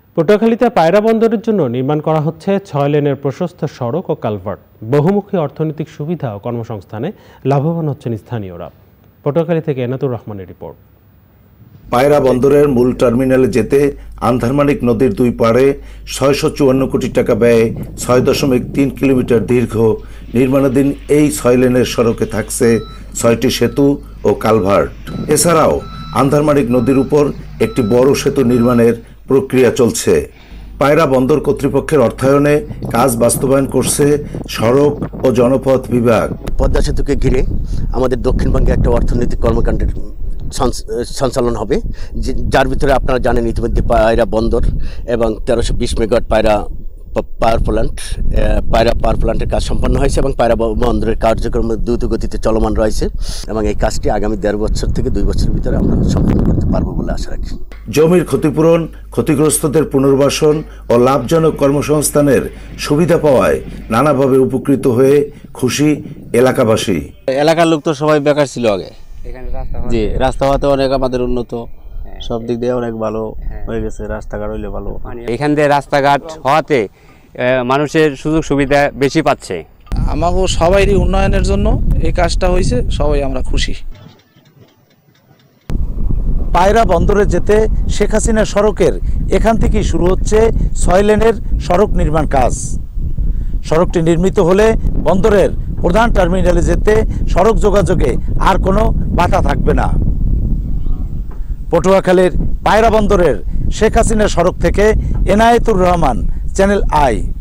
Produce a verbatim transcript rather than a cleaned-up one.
পটুয়াখালীতে পায়রা বন্দরের জন্য নির্মাণ করা হচ্ছে ছয় লেনের প্রশস্ত সড়ক ও কালভার্ট। বহুমুখী অর্থনৈতিক সুবিধা ও কর্মসংস্থানে লাভবান হচ্ছেন স্থানীয়রা। পটুয়াখালী থেকে এনাতুর রহমানের রিপোর্ট। পায়রা বন্দরের মূল টার্মিনালে যেতে আন্ধারমানিক নদীর দুই পাড়ে ছয়শো চুয়ান্ন কোটি টাকা ব্যয়ে ছয় দশমিক তিন কিলোমিটার দীর্ঘ নির্মাণাধীন এই ছয় লেনের সড়কে থাকছে ছয়টি সেতু ও কালভার্ট। এছাড়াও আন্ধারমানিক নদীর উপর একটি বড় সেতু নির্মাণের প্রক্রিয়া চলছে। পায়রা বন্দর কর্তৃপক্ষের অর্থায়নে কাজ বাস্তবায়ন করছে সড়ক ও জনপথ বিভাগ। পদ্মা সেতুকে ঘিরে আমাদের দক্ষিণবঙ্গে একটা অর্থনৈতিক কর্মকাণ্ডের সঞ্চালন হবে, যার ভিতরে আপনারা জানেন ইতিমধ্যে পায়রা বন্দর এবং তেরোশো বিশ মেগাওয়াট পায়রা পাওয়ার প্ল্যান্ট পায়রা পাওয়ার প্ল্যান্টের কাজ সম্পন্ন হয়েছে এবং পায়রা বন্দরের কার্যক্রম দ্রুত গতিতে চলমান রয়েছে এবং এই কাজটি আগামী দেড় বছর থেকে দুই বছরের ভিতরে আমরা সম্পন্ন করতে পারবো বলে আশা রাখি। জমির ক্ষতিপূরণ, ক্ষতিগ্রস্তদের পুনর্বাসন ও লাভজনক কর্মসংস্থানের সুবিধা পাওয়ায় নানাভাবে উপকৃত হয়ে খুশি এলাকাবাসী। এলাকার লোক তো সবাই বেকার ছিল আগে, জি রাস্তা হওয়াতে অনেক আমাদের উন্নত, সব দিক দিয়ে অনেক ভালো হয়ে গেছে। রাস্তাঘাট হইলে ভালো, এখান দিয়ে রাস্তাঘাট হওয়াতে মানুষের সুযোগ সুবিধা বেশি পাচ্ছে। আমাকে সবাইরই উন্নয়নের জন্য এই কাজটা হয়েছে, সবাই আমরা খুশি। পায়রা বন্দরে যেতে শেখ হাসিনা সড়কের এখান থেকেই শুরু হচ্ছে ছয় লেনের সড়ক নির্মাণ কাজ। সড়কটি নির্মিত হলে বন্দরের প্রধান টার্মিনালে যেতে সড়ক যোগাযোগে আর কোনো বাধা থাকবে না। পটুয়াখালীর পায়রা বন্দরের শেখ হাসিনা সড়ক থেকে এনায়েতুর রহমান, চ্যানেল আই।